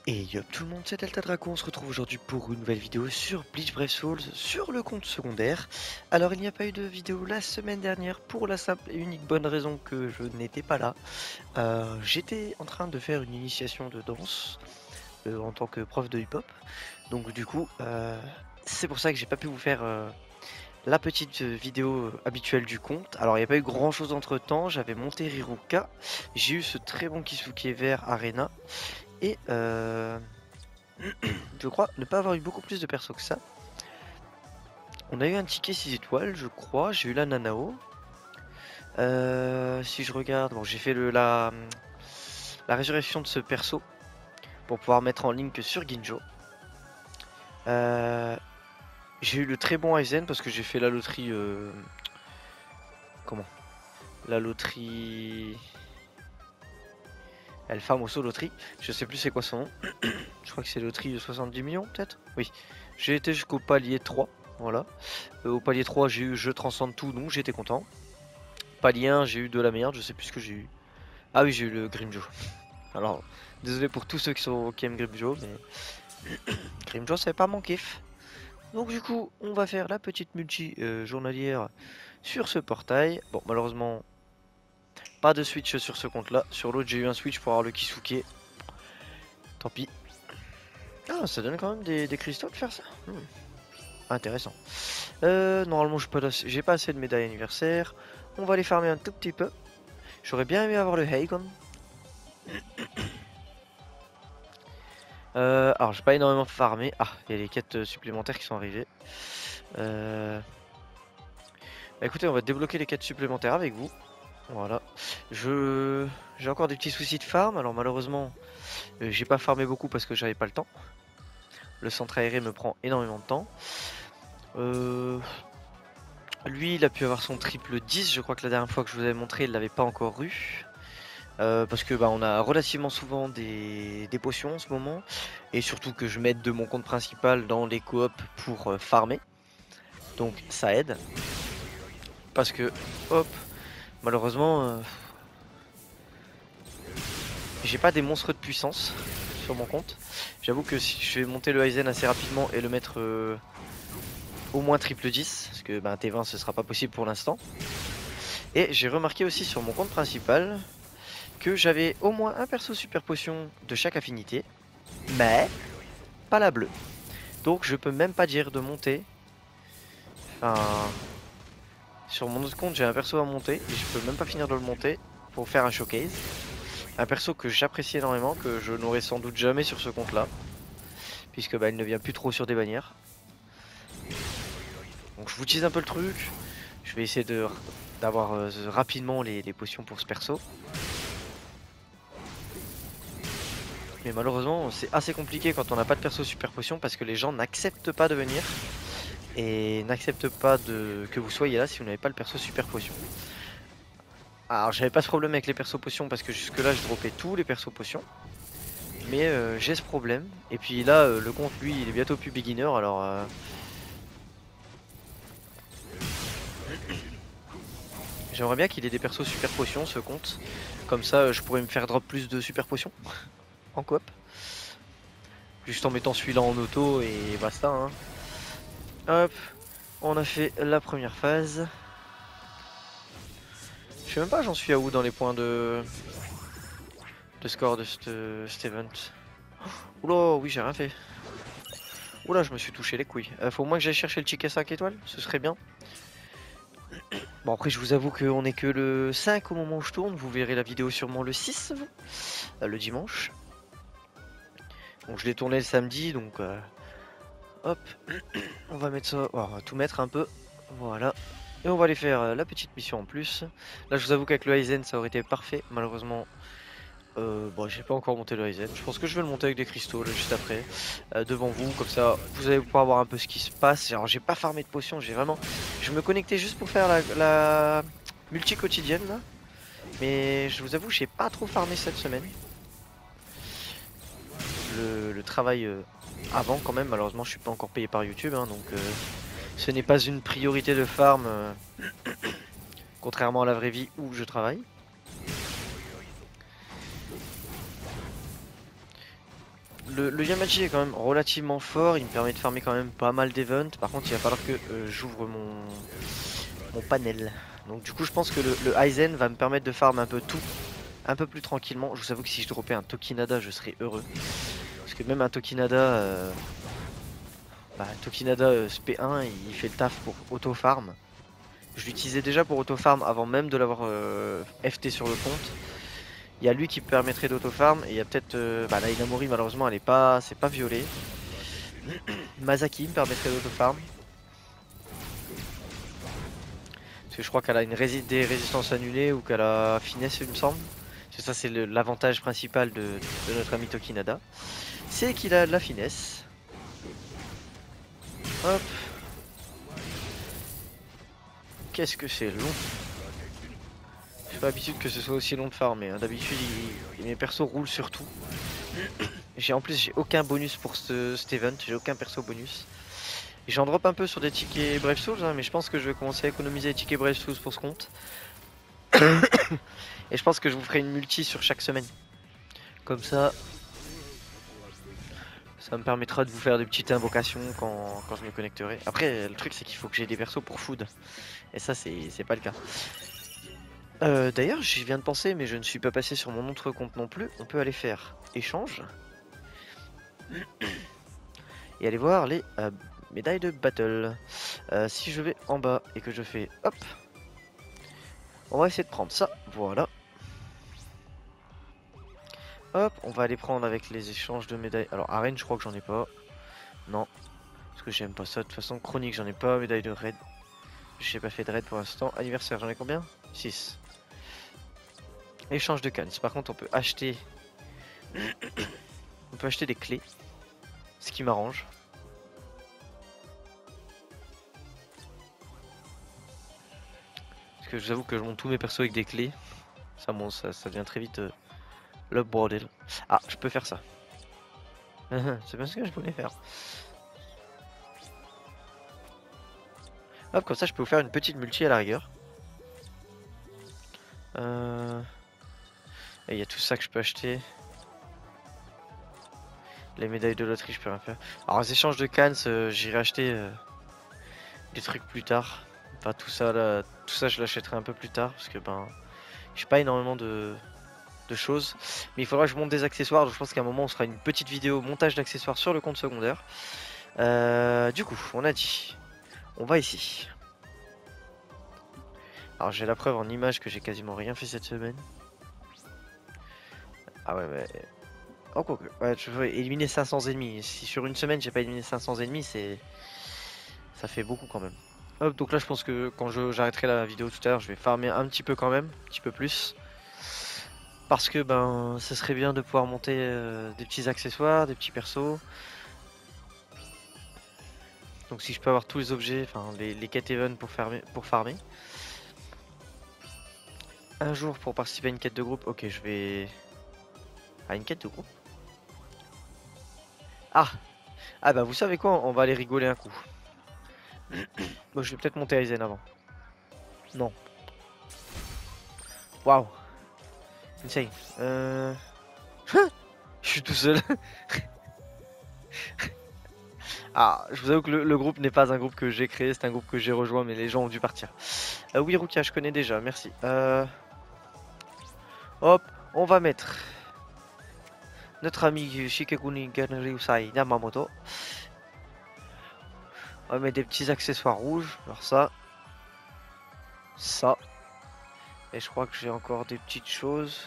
Et yop tout le monde, c'est Delta Draco, on se retrouve aujourd'hui pour une nouvelle vidéo sur Bleach Brave Souls sur le compte secondaire. Alors il n'y a pas eu de vidéo la semaine dernière pour la simple et unique bonne raison que je n'étais pas là. J'étais en train de faire une initiation de danse en tant que prof de hip-hop. Donc du coup, c'est pour ça que j'ai pas pu vous faire la petite vidéo habituelle du compte. Alors il n'y a pas eu grand chose entre temps, j'avais monté Riruka, j'ai eu ce très bon Kisuke vert Arena et je crois ne pas avoir eu beaucoup plus de persos que ça. On a eu un ticket 6 étoiles, je crois. J'ai eu la Nanao. Si je regarde, bon, j'ai fait la résurrection de ce perso pour pouvoir mettre en ligne que sur Ginjo. J'ai eu le très bon Aizen parce que j'ai fait la loterie. Comment? La loterie. El Famoso loterie. Je sais plus c'est quoi son nom. Je crois que c'est loterie de 70 millions peut-être. Oui. J'ai été jusqu'au palier 3. Voilà. Au palier 3, j'ai eu je transcende tout, donc j'étais content. Palier 1, j'ai eu de la merde, je sais plus ce que j'ai eu. Ah oui, j'ai eu le Grimjo. Alors, désolé pour tous ceux qui aiment Grimjo, mais Grimjo, c'est pas mon kiff. Donc du coup, on va faire la petite multi journalière sur ce portail. Bon, malheureusement, pas de switch sur ce compte-là. Sur l'autre, j'ai eu un switch pour avoir le Kisuke. Tant pis. Ah, ça donne quand même des cristaux de faire ça. Intéressant. Normalement, j'ai pas assez de médailles anniversaires. On va les farmer un tout petit peu. J'aurais bien aimé avoir le Heigon. Alors, j'ai pas énormément farmé. Ah, il y a les quêtes supplémentaires qui sont arrivées. Bah, écoutez, on va débloquer les quêtes supplémentaires avec vous. Voilà. J'ai encore des petits soucis de farm. Alors, malheureusement, j'ai pas farmé beaucoup parce que j'avais pas le temps. Le centre aéré me prend énormément de temps. Lui, il a pu avoir son triple 10. Je crois que la dernière fois que je vous avais montré, il l'avait pas encore eu. Parce que bah, on a relativement souvent des potions en ce moment. Et surtout que je m'aide de mon compte principal dans les coops pour farmer. Donc ça aide. Parce que, hop, malheureusement, j'ai pas des monstres de puissance sur mon compte. J'avoue que si je vais monter le Aizen assez rapidement et le mettre au moins triple 10, parce que bah, T20 ce sera pas possible pour l'instant. Et j'ai remarqué aussi sur mon compte principal que j'avais au moins un perso super potion de chaque affinité, mais pas la bleue. Donc je peux même pas dire de monter. Enfin, sur mon autre compte j'ai un perso à monter et je peux même pas finir de le monter pour faire un showcase. Un perso que j'apprécie énormément, que je n'aurai sans doute jamais sur ce compte là, puisque bah, il ne vient plus trop sur des bannières. Donc je vous tease un peu le truc, je vais essayer d'avoir rapidement les potions pour ce perso. Mais malheureusement c'est assez compliqué quand on n'a pas de perso super potion parce que les gens n'acceptent pas de venir. Et n'acceptent pas que vous soyez là si vous n'avez pas le perso super potion. Alors j'avais pas ce problème avec les persos potions parce que jusque là je dropais tous les persos potions. Mais j'ai ce problème. Et puis là le compte lui il est bientôt plus beginner alors... J'aimerais bien qu'il ait des persos super potions ce compte. Comme ça je pourrais me faire drop plus de super potions en coop. Juste en mettant celui-là en auto et basta hein. Hop, on a fait la première phase. Je sais même pas j'en suis à où dans les points de score de cet event. Oula, oui j'ai rien fait. Oula, je me suis touché les couilles. Faut au moins que j'aille chercher le ticket 5 étoiles, ce serait bien. Bon après je vous avoue qu'on est que le 5 au moment où je tourne, vous verrez la vidéo sûrement le 6, vous, le dimanche. Donc je l'ai tourné le samedi, donc hop, on va mettre ça, on va tout mettre un peu, voilà. Et on va aller faire la petite mission en plus. Là je vous avoue qu'avec le Aizen ça aurait été parfait, malheureusement. Bon, j'ai pas encore monté le Aizen. Je pense que je vais le monter avec des cristaux là, juste après, devant vous, comme ça vous allez pouvoir voir un peu ce qui se passe. Alors j'ai pas farmé de potions, j'ai vraiment, je me connectais juste pour faire la multi quotidienne là, mais je vous avoue j'ai pas trop farmé cette semaine. Le travail avant quand même, malheureusement je suis pas encore payé par YouTube, hein, donc ce n'est pas une priorité de farm, contrairement à la vraie vie où je travaille. le Yamaji est quand même relativement fort, il me permet de farmer quand même pas mal d'events. Par contre, il va falloir que j'ouvre mon panel. Donc du coup, je pense que le Aizen va me permettre de farm un peu tout, un peu plus tranquillement. Je vous avoue que si je dropais un Tokinada, je serais heureux. Parce que même un Tokinada, SP1, il fait le taf pour auto-farm. Je l'utilisais déjà pour auto-farm avant même de l'avoir FT sur le compte. Il y a lui qui permettrait d'auto-farm et il y a peut-être la Inamori, malheureusement elle est pas, c'est pas violet. Masaki me permettrait d'auto-farm. Parce que je crois qu'elle a des résistances annulées ou qu'elle a finesse, il me semble. Parce que ça c'est l'avantage principal de notre ami Tokinada. C'est qu'il a de la finesse. Hop. Qu'est-ce que c'est long. J'ai pas l'habitude que ce soit aussi long de farmer. Hein. D'habitude mes persos roulent sur tout. En plus j'ai aucun bonus pour cet event. J'ai aucun perso bonus. J'en drop un peu sur des tickets Brave Souls, hein, mais je pense que je vais commencer à économiser les tickets Brave Souls pour ce compte. Et je pense que je vous ferai une multi sur chaque semaine. Comme ça me permettra de vous faire des petites invocations quand je me connecterai. Après, le truc c'est qu'il faut que j'ai des persos pour food. Et ça, c'est pas le cas. D'ailleurs, j'y viens de penser, mais je ne suis pas passé sur mon autre compte non plus. On peut aller faire échange. Et aller voir les médailles de battle. Si je vais en bas et que je fais hop, on va essayer de prendre ça. Voilà. Hop, on va aller prendre avec les échanges de médailles. Alors, arène, je crois que j'en ai pas. Non, parce que j'aime pas ça. De toute façon, chronique, j'en ai pas. Médaille de raid. J'ai pas fait de raid pour l'instant. Anniversaire, j'en ai combien? 6. Échange de cannes. Par contre, on peut acheter. On peut acheter des clés. Ce qui m'arrange. Parce que je vous avoue que je monte tous mes persos avec des clés. Ça devient très vite le bordel. Ah, je peux faire ça. C'est bien ce que je voulais faire. Hop, comme ça je peux vous faire une petite multi à la rigueur. Et il y a tout ça que je peux acheter. Les médailles de loterie, je peux rien faire. Alors, les échanges de cannes, j'irai acheter des trucs plus tard. Enfin, tout ça, je l'achèterai un peu plus tard. Parce que, j'ai pas énormément de choses. Mais il faudra que je monte des accessoires. Donc, je pense qu'à un moment, on fera une petite vidéo montage d'accessoires sur le compte secondaire. Du coup, on a dit. On va ici. Alors, j'ai la preuve en image que j'ai quasiment rien fait cette semaine. Ah ouais, mais... Oh, quoi que. Ouais, je veux éliminer 500 ennemis. Si sur une semaine, j'ai pas éliminé 500 ennemis, ça fait beaucoup quand même. Hop, donc là, je pense que quand j'arrêterai la vidéo tout à l'heure, je vais farmer un petit peu quand même. Un petit peu plus. Parce que, ce serait bien de pouvoir monter des petits accessoires, des petits persos. Donc si je peux avoir tous les objets, enfin les quêtes event pour farmer. Un jour pour participer à une quête de groupe. Ok, je vais... À une quête de groupe. Ah, bah vous savez quoi, on va aller rigoler un coup. Bon, je vais peut-être monter Aizen avant. Non. Waouh. Insane. Je suis tout seul. Ah, je vous avoue que le groupe n'est pas un groupe que j'ai créé, c'est un groupe que j'ai rejoint, mais les gens ont dû partir. Oui, Rukia, je connais déjà, merci. Hop, on va mettre notre ami Shikeguni Ryusai Yamamoto. On va mettre des petits accessoires rouges. Alors ça. Et je crois que j'ai encore des petites choses.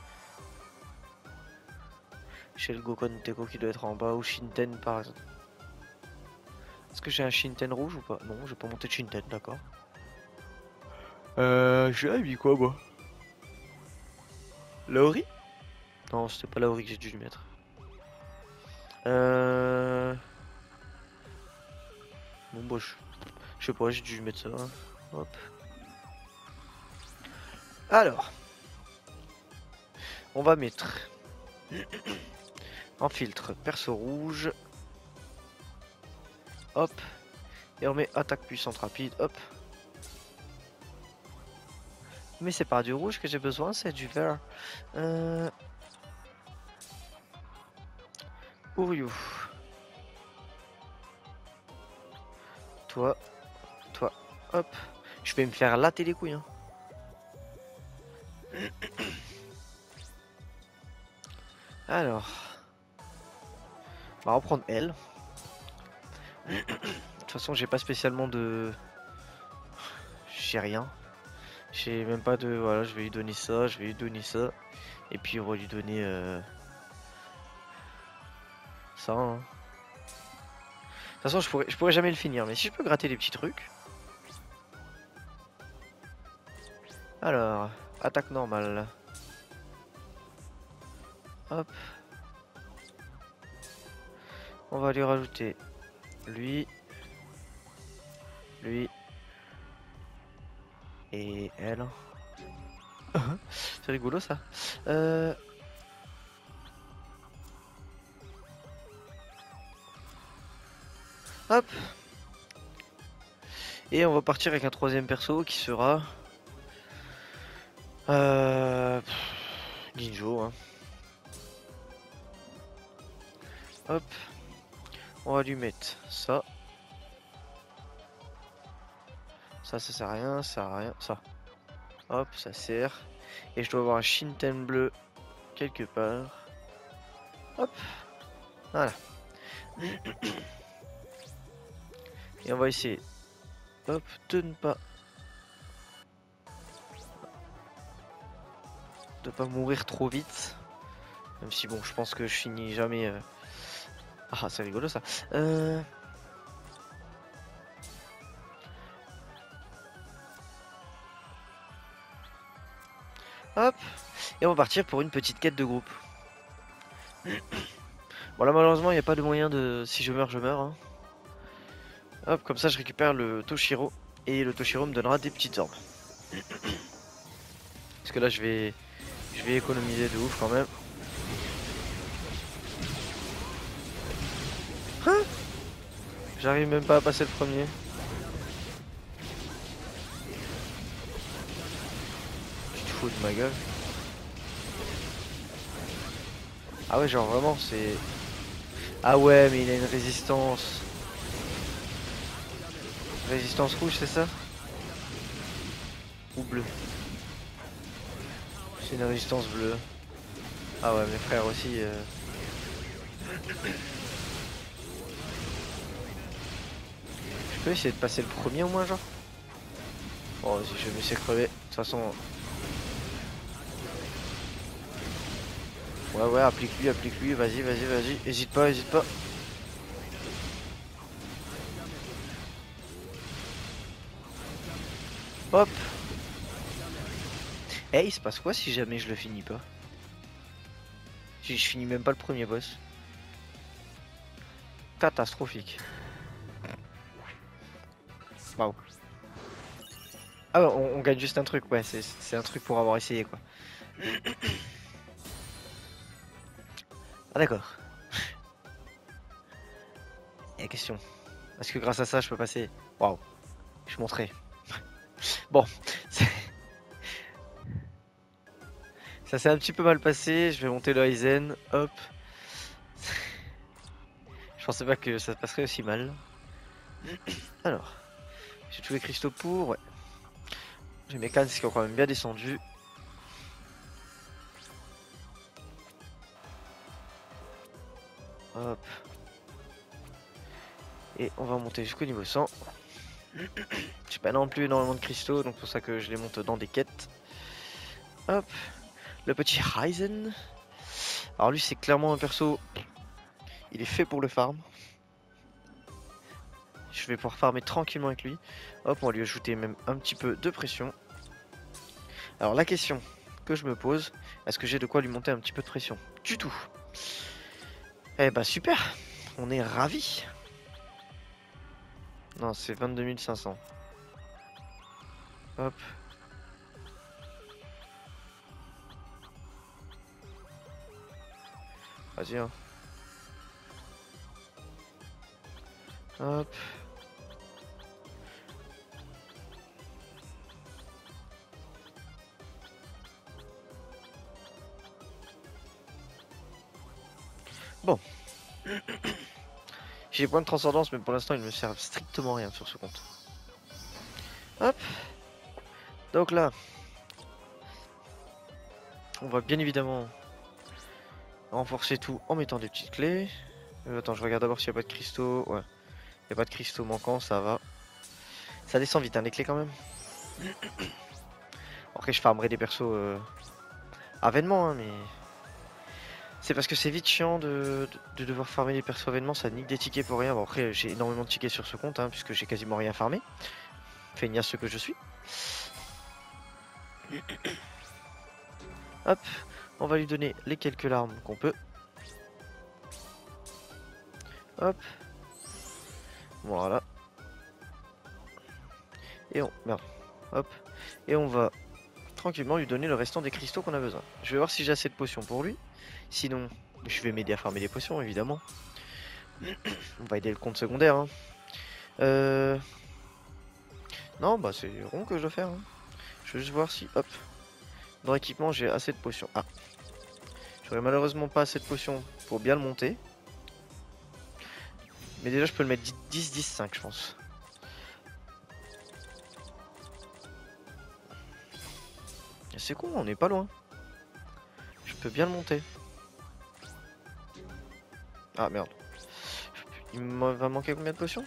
Chez le Gokon Teko qui doit être en bas. Ou Shinten par exemple. Est-ce que j'ai un Shinten rouge ou pas? Non, j'ai pas monté de Shinten, d'accord. J'ai mis quoi moi? Laori? Non, c'était pas Laori que j'ai dû lui mettre. Bon, bah, je sais pas, j'ai dû lui mettre ça. Hein. Hop. Alors, on va mettre en filtre perso rouge. Hop. Et on met attaque puissante rapide. Hop. Mais c'est pas du rouge que j'ai besoin, c'est du vert. Ouryu. Toi. Toi. Hop. Je vais me faire latter les couilles. Hein. Alors. On va reprendre elle. De toute façon, j'ai pas spécialement de... J'ai rien. J'ai même pas de... Voilà, je vais lui donner ça, je vais lui donner ça. Et puis on va lui donner... ça. Hein. De toute façon, je pourrais jamais le finir. Mais si je peux gratter des petits trucs... Alors, attaque normale. Hop. On va lui rajouter lui. Lui. Et elle. C'est rigolo ça. Hop. Et on va partir avec un troisième perso qui sera... Ginjo. Hein. Hop. On va lui mettre ça. Ça sert à rien, ça sert à rien. Ça. Hop, ça sert. Et je dois avoir un Shinten bleu quelque part. Hop. Voilà. Et on va essayer. Hop, de ne pas... de pas mourir trop vite. Même si bon, je pense que je finis jamais... Ah, c'est rigolo ça. Hop. Et on va partir pour une petite quête de groupe. Bon là malheureusement il n'y a pas de moyen de... Si je meurs, je meurs. Hein. Hop, comme ça je récupère le Toshiro. Et le Toshiro me donnera des petites orbes. Parce que là je vais économiser de ouf quand même. Hein? J'arrive même pas à passer le premier. Tu te fous de ma gueule. Ah ouais genre vraiment c'est... Ah ouais mais il a une résistance. Résistance rouge c'est ça? Ou bleu? C'est une résistance bleue. Ah ouais mes frères aussi... Je peux essayer de passer le premier au moins genre? Bon vas-y je vais me laisser crever. De toute façon... Ouais applique-lui, vas-y, hésite pas. Hop. Eh il se passe quoi si jamais je le finis pas? Si je finis même pas le premier boss. Catastrophique. Waouh. Ah on gagne juste un truc, ouais, c'est un truc pour avoir essayé quoi. Ah d'accord. Et question. Est-ce que grâce à ça je peux passer? Waouh. Je montrais. Bon. Ça s'est un petit peu mal passé, je vais monter le Aizen, hop. Je pensais pas que ça se passerait aussi mal. Alors, j'ai tous les cristaux pour, ouais. J'ai mes cannes qui ont quand même bien descendu. Hop. Et on va monter jusqu'au niveau 100. J'ai pas non plus énormément de cristaux, donc c'est pour ça que je les monte dans des quêtes. Hop. Le petit Ryzen. Alors lui c'est clairement un perso, il est fait pour le farm. Je vais pouvoir farmer tranquillement avec lui. Hop, on va lui ajouter même un petit peu de pression. Alors la question que je me pose, est-ce que j'ai de quoi lui monter un petit peu de pression? Du tout. Eh bah super, on est ravis. Non, c'est 22 500. Hop. Vas-y hein. Hop. Bon. J'ai des points de transcendance, mais pour l'instant, ils me servent strictement rien sur ce compte. Hop. Donc là, on va bien évidemment renforcer tout en mettant des petites clés. Attends, je regarde d'abord s'il n'y a pas de cristaux. Ouais, il n'y a pas de cristaux manquants, ça va. Ça descend vite, hein, les clés quand même. Après, je farmerai des persos avènement, hein, mais... C'est parce que c'est vite chiant de devoir farmer des persos avènement, ça nique des tickets pour rien. Bon, après, j'ai énormément de tickets sur ce compte, hein, puisque j'ai quasiment rien farmé. Feignasse ce que je suis. Hop, on va lui donner les quelques larmes qu'on peut. Hop. Voilà. Et on... Merde. Hop. Et on va tranquillement lui donner le restant des cristaux qu'on a besoin. Je vais voir si j'ai assez de potions pour lui. Sinon, je vais m'aider à farmer des potions, évidemment. On va aider le compte secondaire. Hein. Non, bah c'est rond que je dois faire. Hein. Je vais juste voir si... Hop. Dans l'équipement, j'ai assez de potions. Ah. J'aurais malheureusement pas assez de potions pour bien le monter. Mais déjà, je peux le mettre 10-10-5, je pense. C'est con, on n'est pas loin. Je peux bien le monter. Ah merde. Il va manquer combien de potions?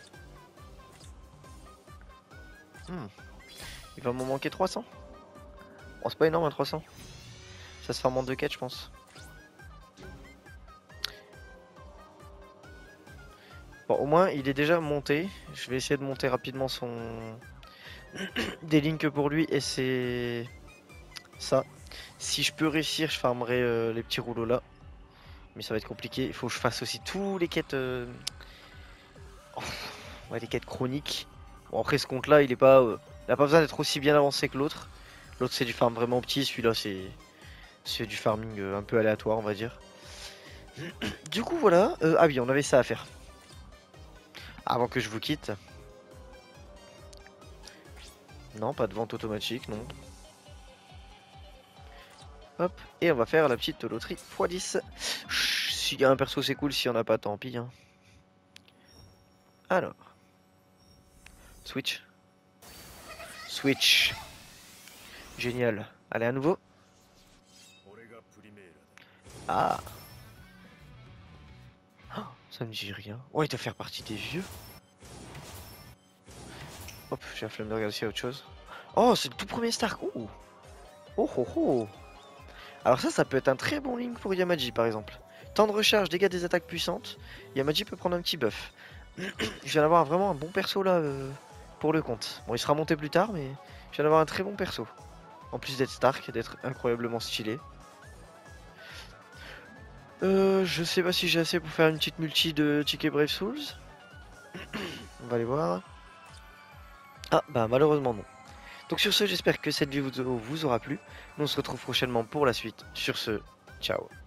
Il va m'en manquer 300. Bon, c'est pas énorme, hein, 300. Ça se farme en 2 quêtes, je pense. Bon, au moins, il est déjà monté. Je vais essayer de monter rapidement son... des links pour lui, et c'est... ça. Si je peux réussir, je farmerai les petits rouleaux là. Mais ça va être compliqué. Il faut que je fasse aussi tous les quêtes... ouais, les quêtes chroniques. Bon, après, ce compte-là, il est pas... il a pas besoin d'être aussi bien avancé que l'autre. L'autre, c'est du farm vraiment petit. Celui-là, c'est du farming un peu aléatoire, on va dire. Du coup, voilà. Ah oui, on avait ça à faire. Avant que je vous quitte. Non, pas de vente automatique, non. Hop, et on va faire la petite loterie x10. S'il y a un perso, c'est cool. S'il n'y en a pas, tant pis. Hein. Alors. Switch. Switch. Génial. Allez, à nouveau. Ah. Oh, ça me dit rien. Oh, il doit faire partie des vieux. Hop, j'ai la flemme de regarder s'il y a autre chose. Oh, c'est le tout premier Stark. Oh. Oh, oh, oh. Alors ça peut être un très bon link pour Yamaji, par exemple. Temps de recharge, dégâts des attaques puissantes. Yamaji peut prendre un petit buff. Je viens d'avoir vraiment un bon perso là pour le compte. Bon, il sera monté plus tard, mais je viens d'avoir un très bon perso. En plus d'être Stark et d'être incroyablement stylé. Je sais pas si j'ai assez pour faire une petite multi de ticket Brave Souls. On va aller voir. Ah, bah malheureusement non. Donc sur ce, j'espère que cette vidéo vous aura plu. Nous on se retrouve prochainement pour la suite. Sur ce, ciao.